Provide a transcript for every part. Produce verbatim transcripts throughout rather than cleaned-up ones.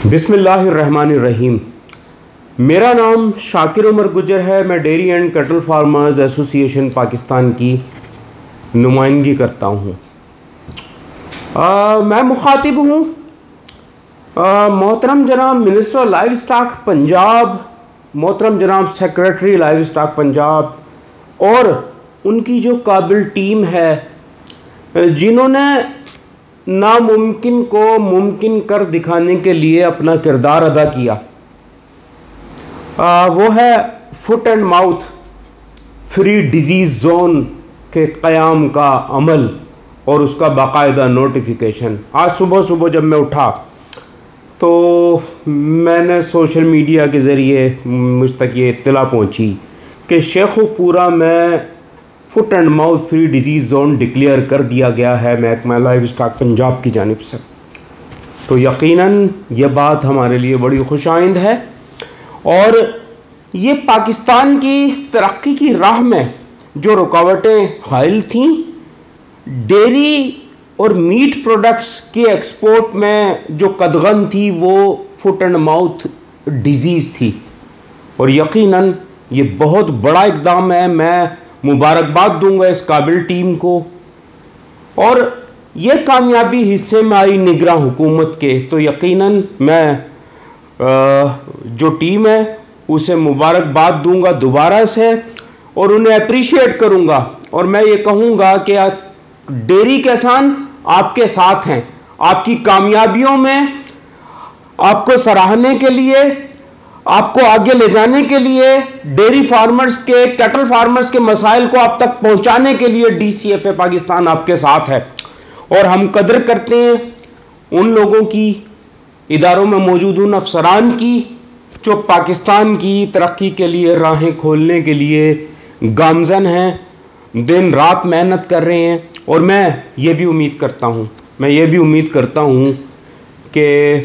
बिस्मिल्लाहिर्रहमानिर्रहीम। मेरा नाम शाकिर उमर गुजर है। मैं dairy and cattle farmers association Pakistan की नुमाइंदगी करता हूँ। मैं मुखातिब हूँ मोहतरम जनाब मिनिस्टर लाइव स्टॉक पंजाब, मोहतरम जनाब सेक्रेटरी लाइव स्टॉक पंजाब और उनकी जो काबिल टीम है जिन्होंने नामुमकिन को मुमकिन कर दिखाने के लिए अपना किरदार अदा किया। आ, वो है foot and mouth free disease zone के क़याम का अमल और उसका बाकायदा नोटिफिकेशन। आज सुबह सुबह जब मैं उठा तो मैंने सोशल मीडिया के ज़रिए मुझ तक ये इत्तला पहुंची कि शेखुपुरा में foot and mouth free disease zone declare कर दिया गया है महकमा लाइव स्टॉक पंजाब की जानिब से। तो यकीनन ये बात हमारे लिए बड़ी खुशाइंद है और ये पाकिस्तान की तरक्की की राह में जो रुकावटें हाइल थीं, डेयरी और मीट प्रोडक्ट्स के एक्सपोर्ट में जो कदगन थी वो फुट एंड माउथ डिजीज़ थी और यकीनन ये बहुत बड़ा इक़दाम है। मैं मुबारकबाद दूंगा इस काबिल टीम को और ये कामयाबी हिस्से में आई निगरां हुकूमत के, तो यकीनन मैं जो टीम है उसे मुबारकबाद दूंगा दोबारा से और उन्हें अप्रिशिएट करूंगा। और मैं ये कहूँगा कि डेयरी किसान आपके साथ हैं। आपकी कामयाबियों में आपको सराहने के लिए, आपको आगे ले जाने के लिए, डेयरी फार्मर्स के, कैटल फार्मर्स के मसाइल को आप तक पहुंचाने के लिए D C F A Pakistan आपके साथ है। और हम कदर करते हैं उन लोगों की, इदारों में मौजूद उन अफसरान की जो पाकिस्तान की तरक्की के लिए राहें खोलने के लिए गामज़न हैं, दिन रात मेहनत कर रहे हैं। और मैं ये भी उम्मीद करता हूँ मैं ये भी उम्मीद करता हूँ कि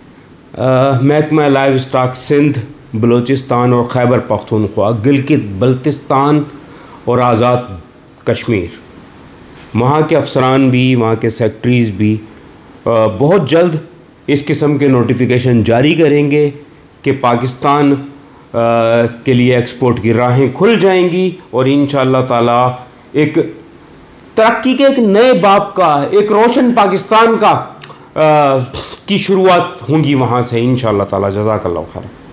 महकमा लाइव स्टॉक सिंध, बलूचिस्तान और खैबर पख्तूनख्वा, गिलगित बल्तिस्तान और आज़ाद कश्मीर, वहाँ के अफसरान भी, वहाँ के सेक्रेटरीज़ भी बहुत जल्द इस किस्म के नोटिफिकेशन जारी करेंगे कि पाकिस्तान के लिए एक्सपोर्ट की राहें खुल जाएंगी और इंशाअल्लाह ताला एक तरक्की के एक नए बाब का, एक रोशन पाकिस्तान का आ, की शुरुआत होंगी वहाँ से इंशाअल्लाह ताला। जज़ाकल्लाह खैर।